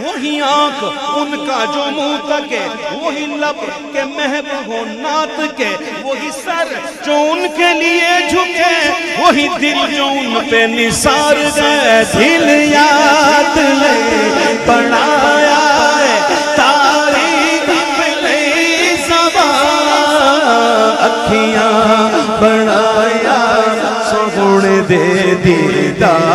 वही आंख उनका जो मुंह तक है, वही लब के महब हो नात के, वही सर जो उनके लिए झुके, वही दिल जो उन पे निसार गए। दिल याद ले बनाया तारीख ले ज़बां, अखियां बनाया सोहण दे दीदार